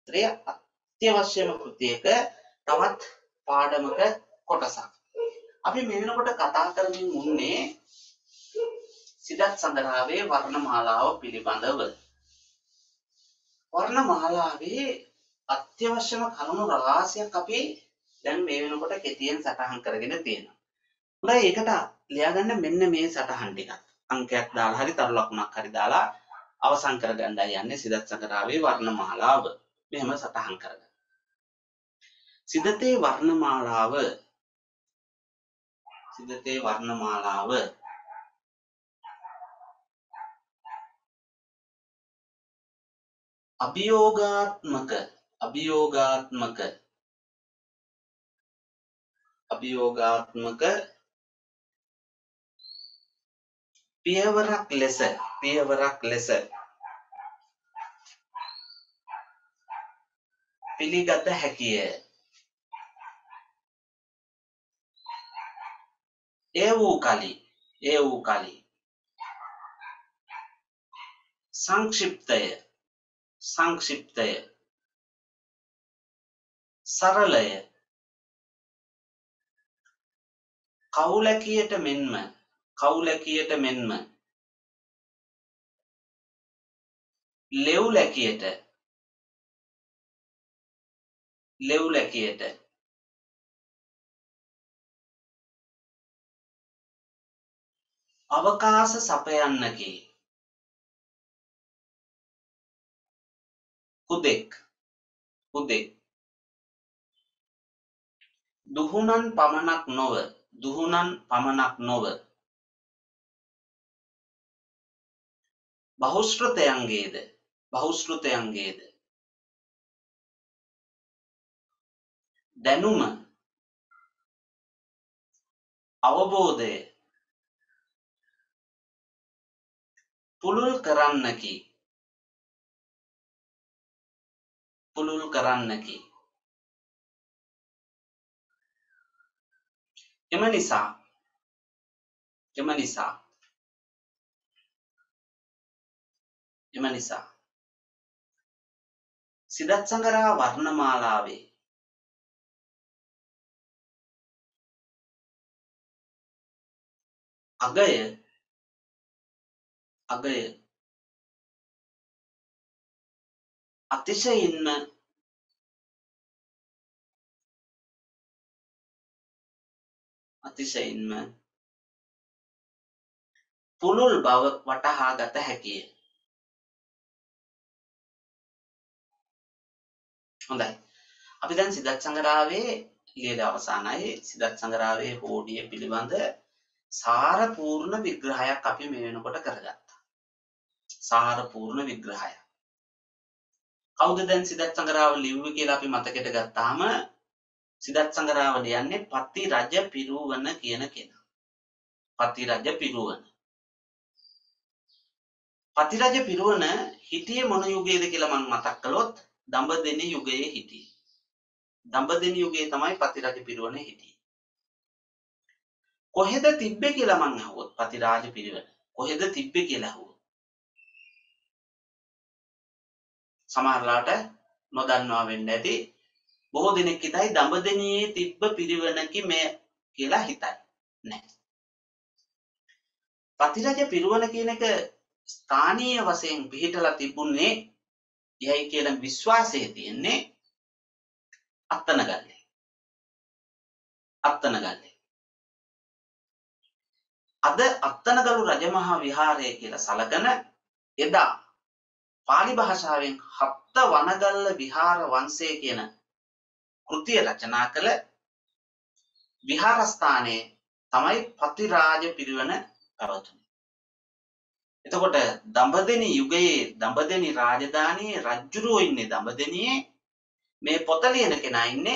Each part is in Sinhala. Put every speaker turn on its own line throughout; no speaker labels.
අත්‍යවශ්‍යම කෘතියක තවත් පාඩමක කොටසක්. අපි මේ වෙනකොට කතා කරමින් ඉන්නේ සිදත් සංග්‍රහයේ වර්ණමාලාව පිළිබඳව. වර්ණමාලාවේ අත්‍යවශ්‍යම කරුණු රාශියක් අපි දැන් මේ වෙනකොට කෙටියෙන් සටහන් කරගෙන තියෙනවා. හොඳයි ඒකට ලියාගන්න මෙන්න මේ සටහන් ටිකක්. අංකයක් දාලා හරි තරු ලකුණක් හරි දාලා අවසන් කරගන්නයි යන්නේ සිදත් සංග්‍රහයේ වර්ණමාලාව. මෙහෙම සටහන් කරගන්න. සිදතේ වර්ණමාලාව අභියෝගාත්මක පියවරක් ලෙස පිළිගත හැකිය. ඒ වූ කලී සංක්ෂිප්තය සරලය කවුලැකියට මෙන්ම ලෙව්ලැකියට අවකාශ සපයන්නකි. හුදෙක් දුහුණන් පමණක් නොව බහුශ්‍රතයන්ගේද දැනුම අවබෝධය පුළුල් කරන්නකි. එම නිසා සිදත් සංග්‍රහ වර්ණමාලාවේ අගය අතිශයින්ම පුළුල් බව වටහා ගත හැකිය. හොඳයි. අපි දැන් සිදත් සංග්‍රහයේ ලියලා අවසానයි. සිදත් සංග්‍රහයේ හෝඩිය පිළිබඳ සාරපූර්ණ විග්‍රහයක් අපි මේ වෙනකොට කරගත්තා. සාරපූර්ණ විග්‍රහයක්. කවුද දැන් සිදත් සංග්‍රහව ලිව්වේ කියලා අපි මතකයට ගත්තාම සිදත් සංග්‍රහව ලියන්නේ පති රජ පිරුවන කියන කෙනා. පති රජ පිරුවන හිටියේ මොන යුගයේද කියලා මම මතක් කළොත් දඹදෙණි යුගයේ හිටියේ. දඹදෙණි යුගයේ තමයි පති රජ පිරුවන හිටියේ. කොහෙද තිබ්බේ කියලා මං අහුවොත් පති රාජ පිරිවෙන කොහෙද තිබ්බේ කියලා අහුවොත් සමහරලාට නොදන්නවා වෙන්න ඇති. බොහෝ දෙනෙක් හිතයි දඹදෙණියේ තිබ්බ පිරිවෙනකි මේ කියලා හිතයි. නෑ. පති රජ පිරුවන කියන එක ස්ථානීය වශයෙන් පිහිටලා තිබුණේ යයි කියලා විශ්වාසය තියෙන්නේ අත්තනගල්ලේ. අද අත්තනගලු රජමහා විහාරය කියලා සලකන එදා පාලි භාෂාවෙන් හත්ත වනගල්ල විහාර වංශය කියන කෘතිය රචනා කළ විහාරස්ථානයේ තමයි පති රාජ පිරිවෙන පැවතුනේ. එතකොට දඹදෙණි යුගයේ දඹදෙණි රාජධානියේ රජුරෝ ඉන්නේ දඹදෙණියේ, මේ පොත ලියන කෙනා ඉන්නේ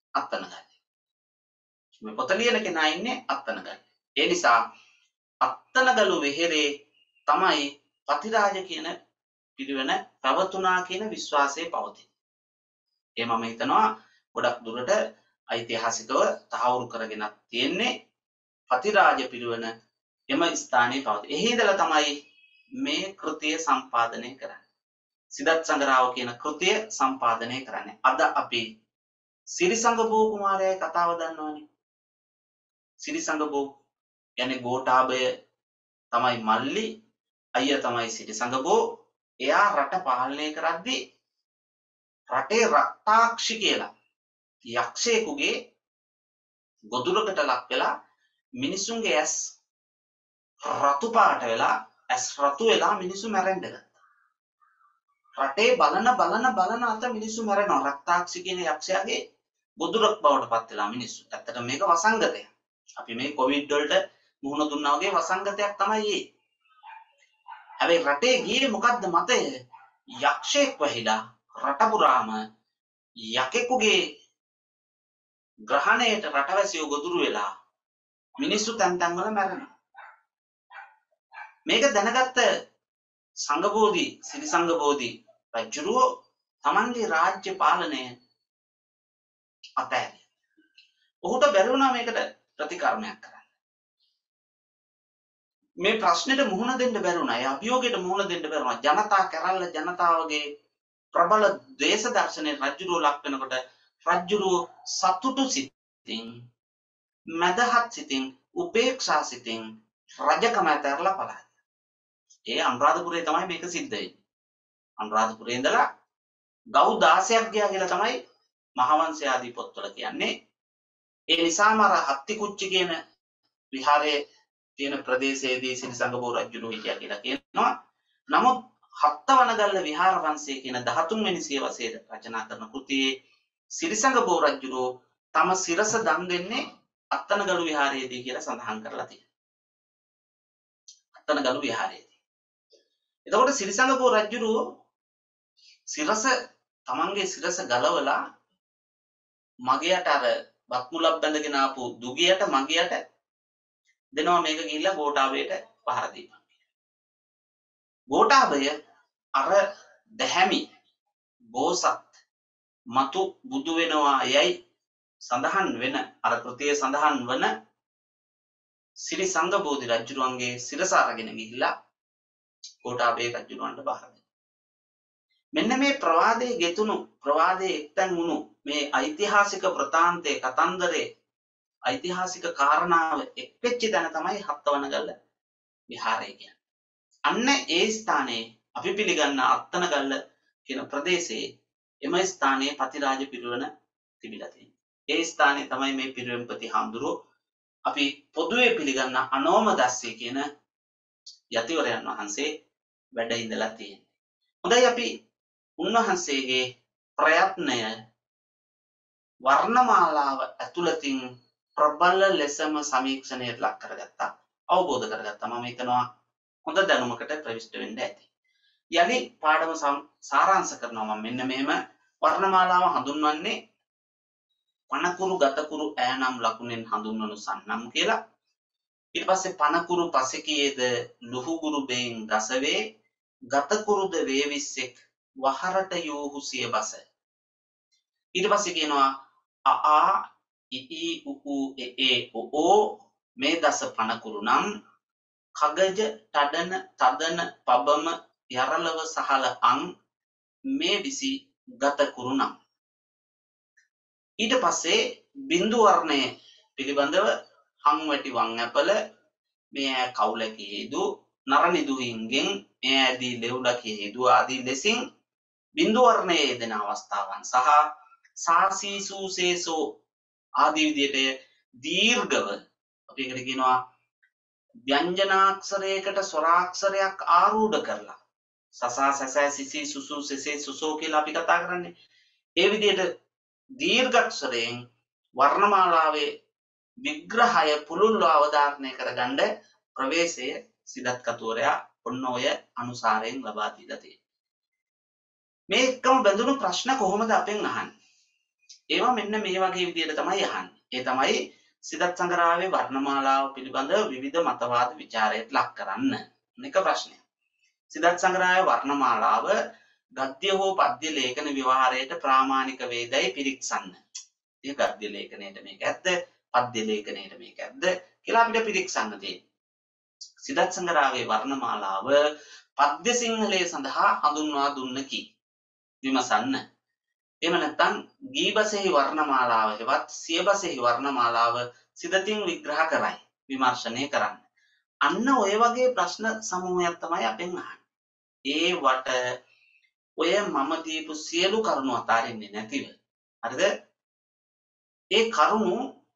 අත්තනගල්ලේ. ඒ නිසා අත්තනගලු වෙහෙරේ තමයි පතිරාජ කියන පිරිවෙන පැවතුනා කියන විශ්වාසය පවතින. ඒ මම හිතනවා ගොඩක් දුරට ඓතිහාසිකව තහවුරු කරගෙන තියෙන්නේ පතිරාජ පිරිවෙන එම ස්ථානයේ පවතින. එහි ඉඳලා තමයි මේ කෘතිය සම්පාදනය කරන්නේ. සිදත් සංගරාව කියන කෘතිය සම්පාදනය කරන්නේ. අද අපි සිරිසංගබෝ කුමාරයාගේ කතාව දන්නවනේ. සිරිසංගබෝ කියන්නේ ගෝඨාභය තමයි මල්ලි, අයියා තමයි සිරිසංගබෝ. එයා රට පාලනය කරද්දී රටේ රක්තාක්ෂි කියලා යක්ෂයෙකුගේ ගොදුරකට ලක් වෙලා මිනිසුන්ගේ ඇස් රතු පාට වෙලා ඇස් රතු වෙලා මිනිස්සු මැරෙන්න ගත්තා. රටේ බලන අත මිනිස්සු මැරෙනවා. රක්තාක්ෂි කියන යක්ෂයාගේ ගොදුරක් බවට පත් වෙලා මිනිස්සු. ඇත්තට මේක වසංගතයක්. අපි මේ කොවිඩ් වලට මුහුණ දුන්නා වගේ වසංගතයක් තමයි ඒ. හැබැයි රටේ ගියේ මොකද්ද මතය? යක්ෂයෙක් වහිලා රට පුරාම යකෙකුගේ ග්‍රහණයට රටවැසියෝ ගොදුරු වෙලා මිනිස්සු තැන් තැන් වල මැරෙනවා. මේක දැනගත්ත සංඝබෝධි සිරිසංගබෝධි රජුරෝ තමන්ගේ රාජ්‍ය පාලනය අතෑරියා. ඔහුට බැරි වුණා මේකට ප්‍රතිකර්මයක් කරන්න. මේ ප්‍රශ්නෙට මුහුණ දෙන්න බැරි වුණා. ඒ අභියෝගයට මුහුණ දෙන්න බැරි වුණා. ජනතා කැරල්ල ජනතාවගේ ප්‍රබල දේශ දර්ශනයේ රජුරෝ ලක් වෙනකොට රජුරෝ සතුටු සිතින්, මදහත් සිතින්, උපේක්ෂා සිතින් රජකම ඇතැරලා පළා. ඒ අනුරාධපුරේ තමයි මේක සිද්ධ වෙන්නේ. අනුරාධපුරේ ඉඳලා ගව් 16ක් ගියා කියලා තමයි මහවංශ ආදී පොත්වල කියන්නේ. ඒ නිසාම අර හත්තිකුච්චි කියන විහාරයේ තියෙන ප්‍රදේශයේදී සිරිසංගබෝ රජුරෝ හිටියා කියලා කියනවා. නමුත් හත්තවනගල්ල විහාර වංශය කියන 13 වෙනි සියවසේ රචනා කරන කෘතියේ සිරිසංගබෝ රජුරෝ තම සිරස දන් දෙන්නේ අත්තනගලු විහාරයේදී කියලා සඳහන් කරලා තියෙනවා. අත්තනගලු විහාරයේදී. එතකොට සිරිසංගබෝ රජුරෝ සිරස තමන්ගේ සිරස ගලවලා මගයට අර බත් මුලක් බැඳගෙන ආපු දුගියට මගයට දෙනවා මේක ගිහිල්ලා ගෝඨාභයට පහර දීපන්. ගෝඨාභය අර දැහැමි බෝසත් මතු බුදු වෙනවා යයි සඳහන් වෙන අර කෘතියේ සඳහන් වන සිරිසංගබෝධි රජුරුවන්ගේ සිරස අරගෙන ගිහිල්ලා ගෝඨාභය රජුරුවන්ට බාර දෙනවා. මෙන්න මේ ප්‍රවාදයේ ගෙතුණු ප්‍රවාදයේ එක්තැන් වුණු මේ ඓතිහාසික වෘතාන්තයේ කතන්දරේ ඓතිහාසික කාරණාව එක්වෙච්ච තැන තමයි හත්තවනගල්ල විහාරය කියන්නේ. අන්න ඒ ස්ථානයේ අපි පිළිගන්න අත්තනගල්ල කියන ප්‍රදේශයේ එම ස්ථානයේ පතිරාජ පිරිවෙන තිබිලා තියෙනවා. ඒ ස්ථානයේ තමයි මේ පිරිවෙන්පති හාමුදුරුවෝ අපි පොදුවේ පිළිගන්න අනෝමදස්සී කියන යතිවරයන් වහන්සේ වැඩ ඉඳලා තියෙන්නේ. හොඳයි අපි උන්වහන්සේගේ ප්‍රයත්නය වර්ණමාලාව ඇතුළතින් ප්‍රබල ලෙසම සමීක්ෂණයට ලක් කරගත්තා, අවබෝධ කරගත්තා. මම හිතනවා හොඳ දැනුමකට ප්‍රවිෂ්ඨ වෙන්න ඇති. යලි පාඩම සාරාංශ කරනවා මම මෙන්න මෙහෙම වර්ණමාලාව හඳුන්වන්නේ පණකුරු ගතකුරු ඈනම් ලකුණෙන් හඳුන්වනු සන්නම් කියලා. ඊට පස්සේ පණකුරු පසකියේද ලුහුගුරු බෙන් ගසවේ ගතකුරුද වේවිස්සෙක් වහරට යෝහු සිය බස. ඊට පස්සේ කියනවා අආ ඉී උූ ඒ ඕ මේ දස පණකුරු නම් කගජ තඩන තදන පබම යරලව සහල අං මේ විසි ගතකුරු නම්. ඊට පස්සේ බින්දු වර්ණය පිළිබඳව හංවැටි වං ඇපල මේ කවුලකි හේතු නරනිදුහින්ගෙන් මේ ඇදී ලෙව්ලකි හේතු ආදී ලෙසින් බින්දු වර්ණයේ යෙදෙන අවස්ථාවන් සහ සාසීසූසේසෝ ආදී විදිහට දීර්ඝව අපි එකට කියනවා ව්‍යංජනාක්ෂරයකට ස්වරාක්ෂරයක් ආරූඪ කරලා සසා සැසෑ සිසි සුසු සෙසේ සුසෝ කියලා අපි කතා කරන්නේ. ඒ විදිහට දීර්ඝක්ෂරයෙන් වර්ණමාලාවේ විග්‍රහය පුළුල්ව අවධාරණය කරගන්න ප්‍රවේශය සිදත් කතුවරයා ඔන්න ඔය අනුසාරයෙන් ලබා දීලා තියෙනවා. මේ එක්කම බැඳුණු ප්‍රශ්න කොහොමද අපෙන් අහන්නේ? ඒවා මෙන්න මේ වගේ විදිහට තමයි අහන්නේ. ඒ තමයි සිදත් සංග්‍රහයේ වර්ණමාලාව පිළිබඳව විවිධ මතවාද ਵਿਚාරයට ලක් කරන්න. මේක ප්‍රශ්නයක්. සිදත් සංග්‍රහයේ වර්ණමාලාව ගද්‍ය හෝ පද්‍ය ලේඛන ව්‍යවහාරයට ප්‍රාමාණික වේදයි පිරික්සන්න. මේ ගද්‍ය ලේඛනයේට මේක ඇද්ද? පද්‍ය ලේඛනයේට මේක ඇද්ද කියලා අපිට පිරික්සන්න තියෙනවා. සිදත් සංග්‍රහයේ වර්ණමාලාව පද්‍ය සිංහලයේ සඳහා හඳුන්වා දුන්නකි. විමසන්න. එහෙම නැත්නම් ගීබසෙහි වර්ණමාලාව හෙවත් සියබසෙහි වර්ණමාලාව සිතතින් විග්‍රහ කරයි. විමර්ශනය කරන්න. අන්න ඔය වගේ ප්‍රශ්න සමූහයක් තමයි අපෙන් අහන්නේ. ඒ වට ඔය මම දීපු සියලු කරුණු අතාරින්නේ නැතිව. හරිද? ඒ කරුණු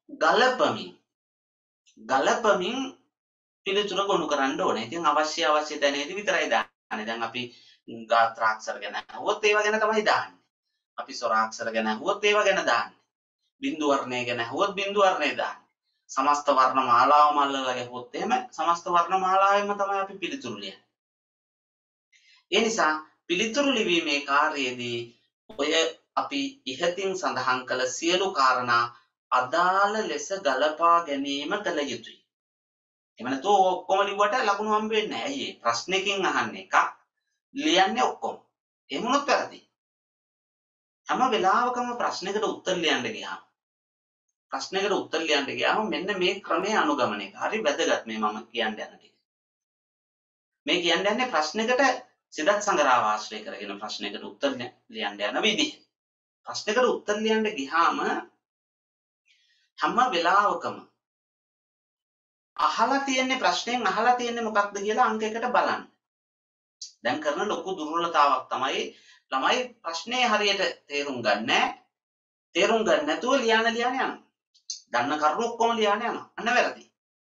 ගලපමින් පිළිතුර ගොනු කරන්න ඕනේ. ඉතින් අවශ්‍ය තැනේදී විතරයි දාන්නේ. දැන් අපි ගාත්‍රාක්ෂර ගැන අහුවොත් ඒව ගැන තමයි දාන්නේ. අපි ස්වරාක්ෂර ගැන අහුවොත් ඒව ගැන දාන්නේ. බිංදු වර්ණය ගැන අහුවොත් බිංදු වර්ණය දාන්නේ. සමස්ත වර්ණ මාලාව මල්ලලා ගහුවොත් එහෙම සමස්ත වර්ණ මාලාවෙම තමයි අපි පිළිතුරු ලියන්නේ. ඒ නිසා පිළිතුරු ලිවීමේ කාර්යයේදී ඔය අපි ඉහතින් සඳහන් කළ සියලු කාරණා අදාළ ලෙස ගලපා ගැනීම කළ යුතුයි. එහෙම නැත්නම් ඔක්කොම ලිව්වට ලකුණු හම්බ වෙන්නේ නැහැ. ඇයි ඒ? ප්‍රශ්නකින් අහන්නේ එකක් ලියන්නේ ඔක්කොම. එහෙම වුණොත් වැරදි. හැම වෙලාවකම ප්‍රශ්නයකට උත්තර ලියන්න ගියාම මෙන්න මේ ක්‍රමය අනුගමනය කරන්න. හරි වැදගත් මේ මම කියන්න යන ටික. මේ කියන්න යන්නේ ප්‍රශ්නයකට සිදත් සංග්‍රහව ආශ්‍රය කරගෙන ප්‍රශ්නයකට උත්තර ලියන්න යන විදිහ. ප්‍රශ්නයකට උත්තර ලියන්න ගියාම හැම වෙලාවකම ප්‍රශ්නයෙන් අහලා තියෙන්නේ මොකක්ද කියලා අංක 1ට බලන්න. දැන් කරන ලොකු දුර්වලතාවක් තමයි ළමයි ප්‍රශ්නේ හරියට තේරුම් ගන්න නැතුව ලියන යනවා. දන්න කරුණු ඔක්කොම ලියන යනවා. අන්න වැරදි.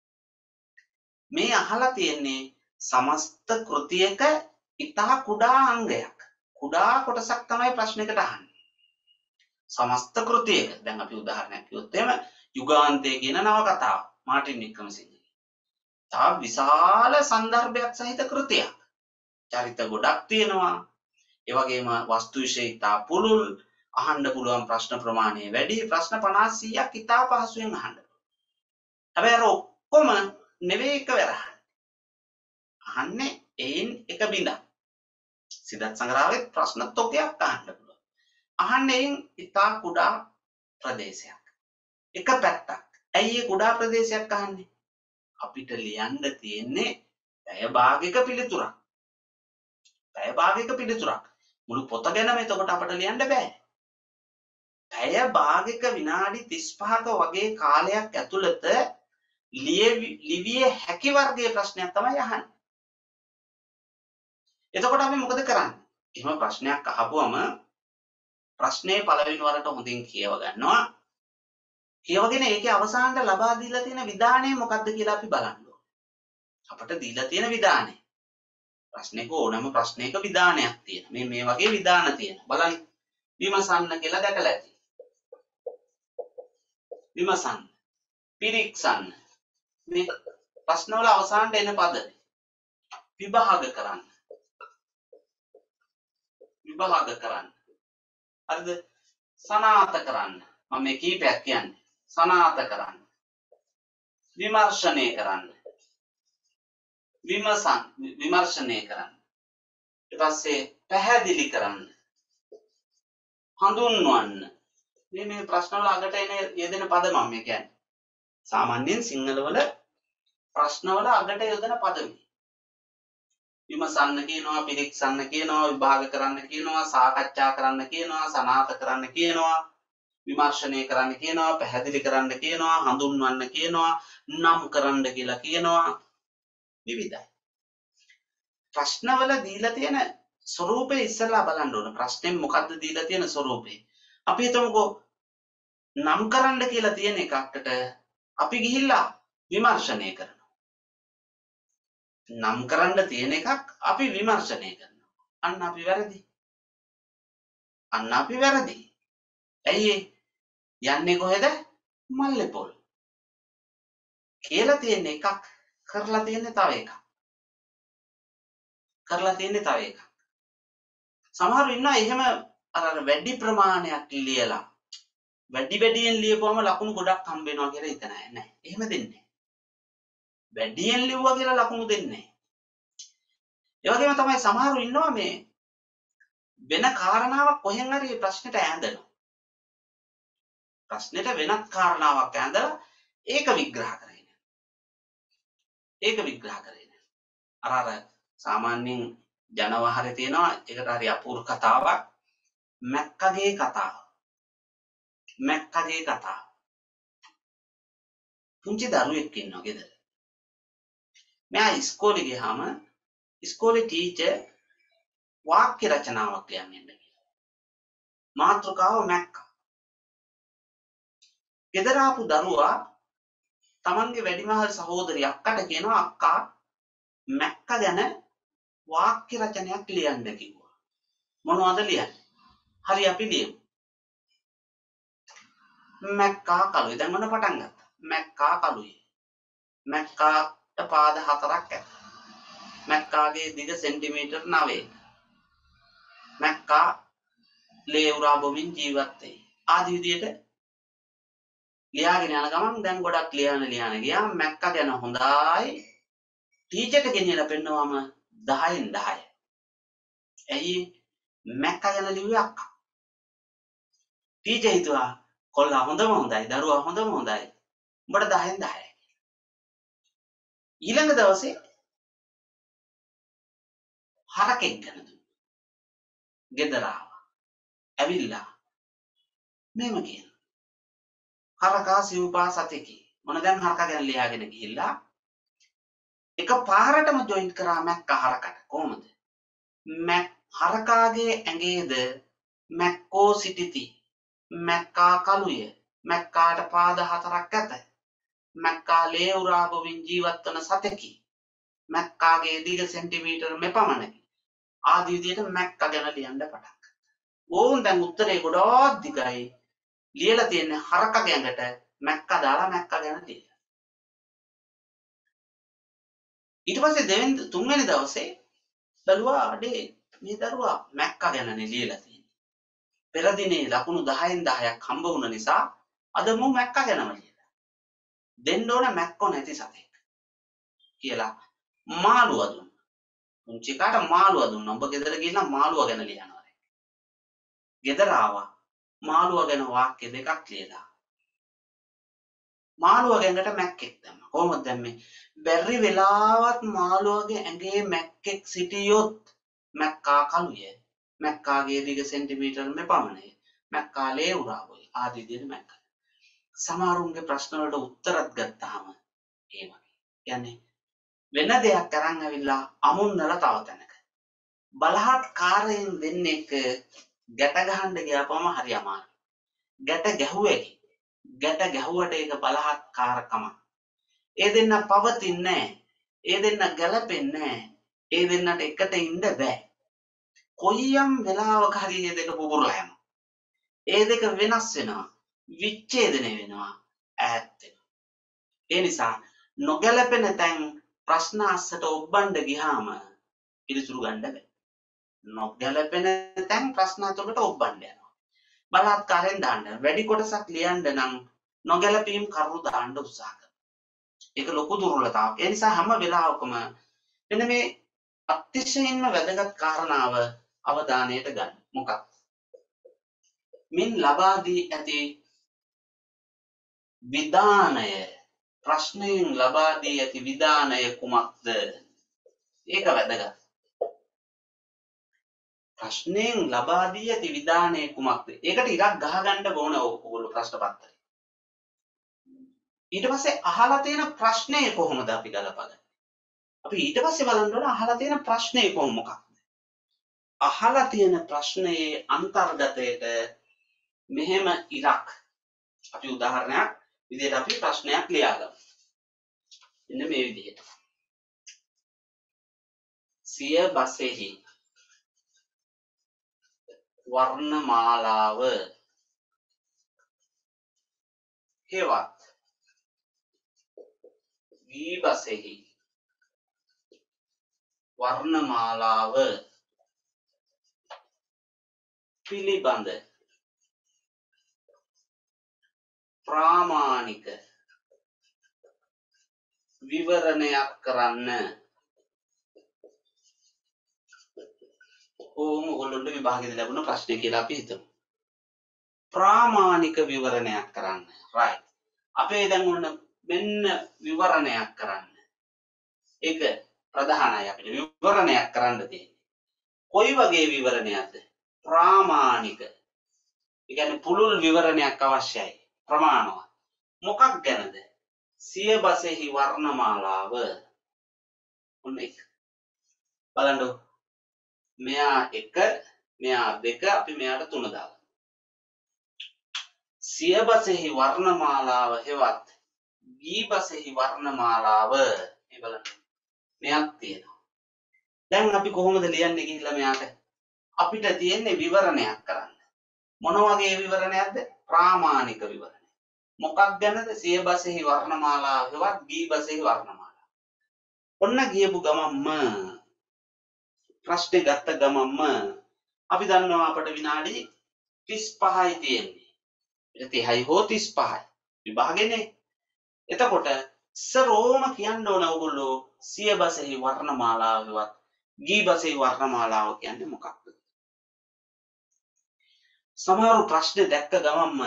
මේ අහලා තියෙන්නේ සමස්ත කෘතියක ඉතා කුඩා අංගයක්. කුඩා කොටසක් තමයි ප්‍රශ්නයකට අහන්නේ. සමස්ත කෘතියක. දැන් අපි උදාහරණයක් කිව්වොත් එහෙම යුගාන්තය කියන නවකතාව මාටින් වික්‍රමසිංහ. තා විශාල සන්දර්භයක් සහිත කෘතියක්. චරිත ගොඩක් තියෙනවා. ඒ වගේම වස්තු විශේෂ ඉතා පුළුල්, අහන්න පුළුවන් ප්‍රශ්න ප්‍රමාණය වැඩි. ප්‍රශ්න 50-100ක් ඉතා පහසුවෙන් අහන්න. හැබැයි අර ඔක්කොම නෙවෙයි එකවර අහන්නේ එයින් එක බිඳක්. සිදත් සංග්‍රහයේ ප්‍රශ්න තොගයක් අහන්න පුළුවන්. අහන්නේ ඉතා කුඩා ප්‍රදේශයක්. එක පැත්තක්. ඇයි ඒ කුඩා ප්‍රදේශයක් අහන්නේ? අපිට ලියන්න තියෙන්නේ පැය භාගයක පිළිතුරක්. මුළු පොත ගැනම එතකොට අපට ලියන්න බෑ. පැය භාගයක විනාඩි 35ක වගේ කාලයක් ඇතුළත ලිවිය හැකි වර්ගයේ ප්‍රශ්නයක් තමයි අහන්නේ. එතකොට අපි මොකද කරන්නේ? එහෙම ප්‍රශ්නයක් අහපුවම ප්‍රශ්නේ පළවෙනි වරට හොඳින් කියව ගන්නවා. කියවගෙන ඒකේ අවසානට ලබා දීලා තියෙන විධානය මොකක්ද කියලා අපි බලන්න ඕනේ. අපට දීලා තියෙන විධානය. ප්‍රශ්නයක ඕනම ප්‍රශ්නයක විධානයක් තියෙනවා. මේ වගේ විධාන තියෙනවා. බලන්න. විමසන්න කියලා දැකලා ඇති. විමසන්න. පිරික්සන්න. මේ ප්‍රශ්නවල අවසානට එන පද විභාග කරන්න. හරිද? සනාථ කරන්න. මම මේ කීපයක් කියන්නේ. සනාථ කරන්න. විමර්ශනය කරන්න. විමර්ශනය කරන්න. ඊට පස්සේ පැහැදිලි කරන්න. හඳුන්වන්න. මේ ප්‍රශ්නවල අගට එන යෙදෙන පද මම කියන්නේ. සාමාන්‍යයෙන් සිංහලවල ප්‍රශ්නවල අගට යොදන පද මේ. විමසන්න කියනවා, පිරික්සන්න කියනවා, විභාග කරන්න කියනවා, සාකච්ඡා කරන්න කියනවා, සනාථ කරන්න කියනවා, විමර්ශනය කරන්න කියනවා, පැහැදිලි කරන්න කියනවා, හඳුන්වන්න කියනවා, නම් කරන්න කියලා කියනවා. විවිධයි. ප්‍රශ්නවල දීලා තියෙන ස්වරූපය ඉස්සෙල්ලා බලන්න ඕන. ප්‍රශ්නෙන් මොකද්ද දීලා තියෙන ස්වරූපය? අපි හිතමුකෝ නම් කරන්න කියලා තියෙන එකකට අපි ගිහිල්ලා විමර්ශනය කරනවා. නම් කරන්න තියෙන එකක් අපි විමර්ශනය කරනවා. අන්න අපි වැරදි. ඇයි යන්නේ කොහෙද? මල්ලේ පොල්. කියලා තියෙන එකක් කරලා තියෙන්නේ තව එකක්. සමහරව ඉන්නවා එහෙම අර වැඩි ප්‍රමාණයක් ලියලා වැඩියෙන් ලියපුවම ලකුණු ගොඩක් හම්බ වෙනවා කියලා හිතන අය නැහැ. එහෙම දෙන්නේ නැහැ. වැඩියෙන් ලිව්වා කියලා ලකුණු දෙන්නේ නැහැ. ඒ වගේම තමයි සමහරව ඉන්නවා මේ වෙන කාරණාවක් කොහෙන් හරි ප්‍රශ්නෙට ඈඳනවා. ප්‍රශ්නෙට වෙනත් කාරණාවක් ඈඳලා ඒක විග්‍රහ කරගෙන. අර සාමාන්‍යයෙන් ජනවහරේ තියෙනවා ඒකට හරි අපූර්ව කතාවක් මැක්කගේ කතාව. මැක්කගේ කතාව. පුංචි දරුවෙක් ඉන්නවා ගෙදර. මෙයා ඉස්කෝලේ ගියාම ඉස්කෝලේ ටීචර් වාක්‍ය රචනාවක් ලියන්න කියලා. මාතෘකාව මැක්කා. ගෙදර ආපු දරුවා තමන්ගේ වැඩිමහල් සහෝදරිය අක්කට කියනවා අක්කා මැක්ක ගැන වාක්‍ය රචනයක් ලියන්න කිව්වා. මොනවද ලියන්නේ? හරි අපි ලියමු. මැක්කා කළුයි. දැන් මොන පටන් ගත්තා? මැක්කා කළුයි. මැක්කාට පාද 4ක් ඇත. මැක්කාගේ දිග සෙන්ටිමීටර් 9. මැක්කා ලේ උරා බොමින් ජීවත් වෙයි. ආදි විදියට ලියාගෙන යන ගමන් දැන් ගොඩක් ලියන ගියා මැක්කා ගැන හොඳයි. ටීචර්ට ගෙනියලා පෙන්නවම 10න් 10. ඇයි මැක්කා ගැන ලිව්වේ අක්කා? ටීචර් හිතුවා කොල්ලා හොඳම හොඳයි, දරුවා හොඳම හොඳයි. උඹට 10න් 10. ඊළඟ දවසේ හරකෙක් ගැන දුන්නා. ගෙදර ආවා. ඇවිල්ලා මෙහෙම කියනවා. හරකා සිව්පා සතෙකි. මොන දැන් හරකා ගැන ලියාගෙන ගිහිල්ලා එක පාරටම ජොයින්ට් කරා මැක්කා හරකට. කොහොමද? හරකාගේ ඇඟේද මැක්කෝ සිටිති. මැක්කා කළුය. මැක්කාට පාද 4ක් ඇත. මැක්කා ලේ උරා බොමින් ජීවත් වන සතෙකි. මැක්කාගේ දිග සෙන්ටිමීටර් මෙපමණකි. ආදී විදියට මැක්කා ගැන ලියන්න පටන් ගත්තා. ඕන් දැන් උත්තරේ ගොඩාක් දිගයි. ලියලා තියෙන්නේ හරකගේ ඇඟට මැක්කා දාලා මැක්කා ගැන ලියලා. ඊට පස්සේ තුන්වෙනි දවසේ බැලුවා අඩේ මේ දරුවා මැක්කා ගැනනේ ලියලා තියෙන්නේ. පෙර දිනේ ලකුණු 10න් 10ක් හම්බ වුණ නිසා අද මු මැක්කා ගැනම ලියලා. දෙන්න ඕන මැක්කෝ නැති සතෙක් කියලා මාළුව දුන්නා. පුංචි කාට මාළුව දුන්නා. ඔබ ගෙදර ගිහින් මාළුව ගැන ලියනවා. ගෙදර ආවා. මාළුව ගැන වාක්‍ය දෙකක් ලියලා. මාළුව ගැනට මැක්කෙක් දැම්මා. කොහොමද දැම්මේ? බැරි වෙලාවත් මාළුවගේ ඇඟේ මැක්කෙක් සිටියොත් මැක්කා කළුය. මැක්කාගේ දිග සෙන්ටිමීටර් මෙපමණයි. මැක්කා ලේ උරාවයි. ආදී විදිහට මැක්කා. සමහරුන්ගේ ප්‍රශ්න වලට උත්තරත් ගත්තාම ඒ වගේ. කියන්නේ වෙන දෙයක් අරන් ඇවිල්ලා අමුන්නලා තව තැනක. බලහත්කාරයෙන් දෙන්නෙක් ගැට ගහන්න ගියාපම හරි අමාරුයි. ගැට ගැහුවට ඒක බලහත්කාරකම. ඒ දෙන්න පවතින්නේ නැහැ. ඒ දෙන්න ගැලපෙන්නේ නැහැ. ඒ දෙන්නට එකට ඉන්න බෑ. කොයියම් වෙලාවක හරි මේ දෙක පුපුරලා යනවා. ඒ දෙක වෙනස් වෙනවා. විච්ඡේදනය වෙනවා. ඈත් වෙනවා. ඒ නිසා නොගැලපෙන තැන් ප්‍රශ්න අස්සට ඔබ්බන්න ගියාම පිළිතුරු ගන්න බෑ. නොගැලපෙන තැන් ප්‍රශ්න අතකට ඔබ්බන්න යනවා. බලහත්කාරයෙන් දාන්න. වැඩි කොටසක් ලියන්න නම් නොගැලපීම් කරුණු දාන්න උත්සාහ කරනවා. ඒක ලොකු දුර්වලතාවක්. ඒ නිසා හැම වෙලාවකම මෙන්න මේ අතිශයින්ම වැදගත් කාරණාව අවධානයට ගන්න. මොකක්ද? මින් ලබා දී ඇති විධානය ප්‍රශ්නයෙන් ලබා දී ඇති විධානය කුමක්ද? ඒක වැදගත්. ප්‍රශ්නයෙන් ලබා දී ඇති විධානය කුමක්ද? ඒකට ඉරක් ගහගන්න ඕන ඕගොල්ලෝ ප්‍රශ්න පත්‍රය. ඊට පස්සේ අහලා තියෙන ප්‍රශ්නේ කොහොමද අපි ගලපගන්නේ? අපි ඊට පස්සේ බලන්න ඕන අහලා තියෙන ප්‍රශ්නේ කොහොමද? අහලා තියෙන ප්‍රශ්නයේ අන්තර්ගතයට මෙහෙම ඉරක්. අපි උදාහරණයක් විදිහට අපි ප්‍රශ්නයක් ලියාගමු. මෙන්න මේ විදිහට. සිය බසෙහි වර්ණමාලාව හෙවත් වී බසෙහි වර්ණමාලාව පිළිබඳ ප්‍රාමාණික විවරණයක් කරන්න. ඕගොල්ලන්ට විභාගයේ ලැබුණ ප්‍රශ්නේ කියලා අපි හිතමු. ප්‍රාමාණික විවරණයක් කරන්න. right. අපේ දැන් ඔන්න මෙන්න විවරණයක් කරන්න. ඒක ප්‍රධානයි අපිට විවරණයක් කරන්න තියෙන්නේ. කොයි වගේ විවරණයක්ද? ප්‍රාමාණික. ඒ කියන්නේ පුළුල් විවරණයක් අවශ්‍යයි. ප්‍රමාණවත්. මොකක් ගැනද? සියබසෙහි වර්ණමාලාව. ඔන්න ඒක. බලන්න. මෙයා 1, මෙයා 2, අපි මෙයාට 3 දාලා. සියබසෙහි වර්ණමාලාව හෙවත් ගීබසෙහි වර්ණමාලාව. මේ බලන්න. මෙයක් තියෙනවා. දැන් අපි කොහොමද ලියන්නේ ගිහිල්ලා මෙයාට? අපිට තියෙන්නේ විවරණයක් කරන්න. මොන වගේ විවරණයක්ද? ප්‍රාමාණික විවරණය. මොකක් ගැනද? සියබසෙහි වර්ණමාලාව හෙවත් ගීබසෙහි වර්ණමාලාව. ඔන්න ගියපු ගමම්ම ප්‍රශ්නේ ගත්ත ගමම්ම අපි දන්නවා අපිට විනාඩි 35යි තියෙන්නේ. 30යි හෝ 35යි විභාගෙනේ. එතකොට සරෝම කියන්න ඕන ඔයගොල්ලෝ සියබසෙහි වර්ණමාලාව හෙවත් ගීබසෙහි වර්ණමාලාව කියන්නේ මොකක්ද? සමහර ප්‍රශ්න දැක්ක ගමන්ම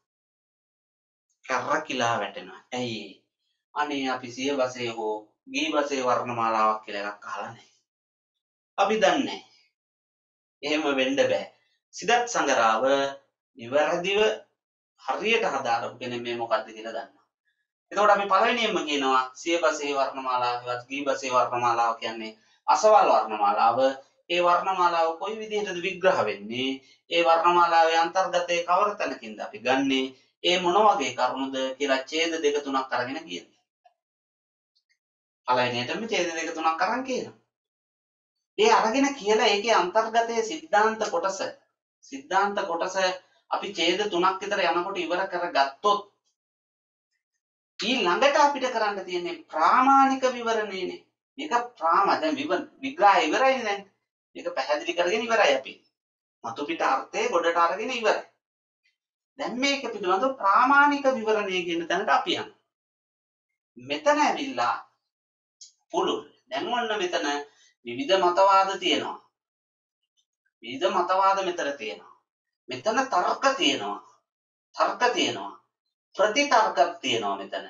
කරකිලා වැටෙනවා. ඇයි? අනේ අපි සියබසේ හෝ ගීබසේ වර්ණමාලාවක් කියලා එකක් අහලා නැහැ. අපි දන්නේ එහෙම වෙන්න බෑ. සිදත් සංගරාව නිවැරදිව හරියට හදාගන්න කෙනෙක් මේ මොකද්ද කියලා දන්නවා. එතකොට අපි පළවෙනියෙන්ම කියනවා සියබසේ වර්ණමාලාවවත් ගීබසේ වර්ණමාලාව කියන්නේ අසවල් වර්ණමාලාව. ඒ වර්ණමාලාව කොයි විදිහටද විග්‍රහ වෙන්නේ? ඒ වර්ණමාලාවේ අන්තර්ගතයේ කවර තැනකින්ද අපි ගන්නෙ? ඒ මොන වගේ කරුණුද කියලා ඡේද 2 3ක් අරගෙන කියනවා. පළවෙනියටම ඡේද 2 3ක් අරන් කියනවා. ඒ අරගෙන කියලා ඒකේ අන්තර්ගතයේ සිද්ධාන්ත කොටස අපි ඡේද 3ක් විතර යනකොට ඉවර කරගත්තොත් ඊළඟට අපිට කරන්න තියෙන්නේ ප්‍රාමාණික විවරණයනේ. මේක දැන් විග්‍රහය ඉවරයිනේ දැන්. මේක පැහැදිලි කරගෙන ඉවරයි අපි. මතු පිට අර්ථය ගොඩට අරගෙන ඉවරයි. දැන් මේක පිළිබඳව ප්‍රාමාණික විවරණය කියන තැනට අපි යනවා. මෙතන ඇවිල්ලා පුළුල්. දැන් ඔන්න මෙතන විවිධ මතවාද තියෙනවා. විවිධ මතවාද මෙතන තියෙනවා. මෙතන තර්ක තියෙනවා. ප්‍රතිතර්කක් තියෙනවා මෙතන.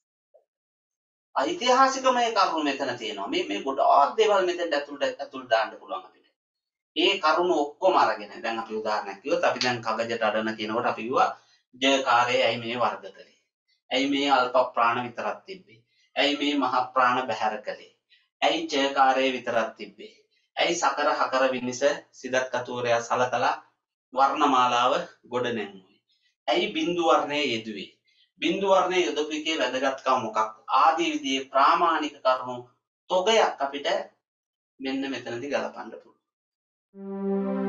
ඓතිහාසිකමය කරුණු මෙතන තියෙනවා. මේ ගොඩාක් දේවල් මෙතෙන්ට ඇතුළට දාන්න පුළුවන් අපිට. ඒ කරුණු ඔක්කොම අරගෙන දැන් අපි උදාහරණයක් කිව්වොත් අපි දැන් කගජට අඩන කියනකොට අපි කිව්වා ජයකාරය ඇයි මේ වර්ග කළේ? ඇයි මේ අල්ප ප්‍රාණ විතරක් තිබ්බේ? ඇයි මේ මහ ප්‍රාණ බැහැර කළේ? ඇයි ජයකාරය විතරක් තිබ්බේ? ඇයි සකර හකර විනිස සිදත් කතුවරයා සලකලා වර්ණමාලාව ගොඩ නැංගුවේ? ඇයි බිඳු වර්ණය යෙදුවේ? බිඳු වර්ණය යොදපු එකේ වැදගත්කම මොකක්ද? ආදී විදිහේ ප්‍රාමාණික කරුණු තොගයක් අපිට මෙන්න මෙතනදී ගලපන්න පුළුවන්.